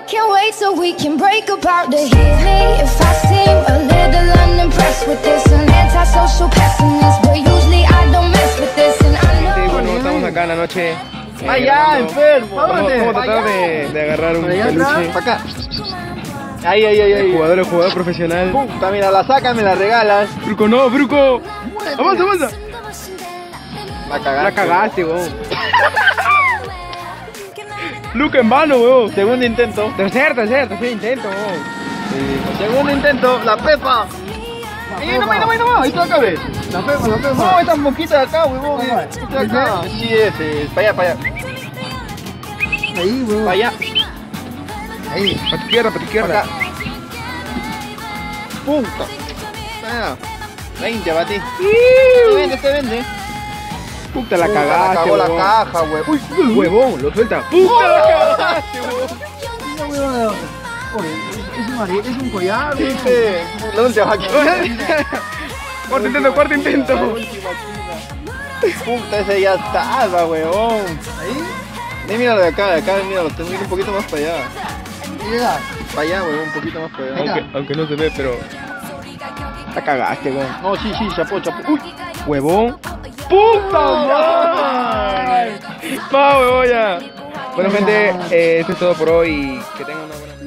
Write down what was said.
can't wait so we can break apart to hear me if I seem a little unimpressed with this. An antisocial pessimist, but usually I don't mess with this. And I know. Bueno, estamos acá en la noche. ¡Allá, enfermo! Vamos a tratar de agarrar un peluche. Para acá. Ahí. El jugador profesional. Puta, mira, la sacas, me la regalas. Fruco, no, Fruco. Avanza. La cagaste, weón. Luca en vano, weón. Segundo intento. Tercer intento, weón. Segundo intento, la pepa. No, ahí está acá, ve. La pepa. No, estas mosquitas de acá, huevón. Esta de acá. Sí, ese. Para allá. Ahí, weón. Para allá. Ahí, para tu izquierda. Acá. Punta. Ah, 20 a ti. Te vende. Puta, la cagaste, cagó la weón. caja, huevón. Uy, huevón, lo suelta. Puta, la cagaste, weón. Oye, es un collar. Sí, la última aquí. Cuarto intento. Puta, ese ya estaba, huevón. Ahí. Míralo de acá, míralo. Tengo que ir un poquito más para allá. Llega. Para allá, huevón, un poquito más para allá. Aunque no se ve, pero... La cagaste, weón. No, sí, chapó. Uy, Huevón. ¡Puta madre! Va, huevón, ya. Bueno, gente, esto es todo por hoy. Que tengan una buena...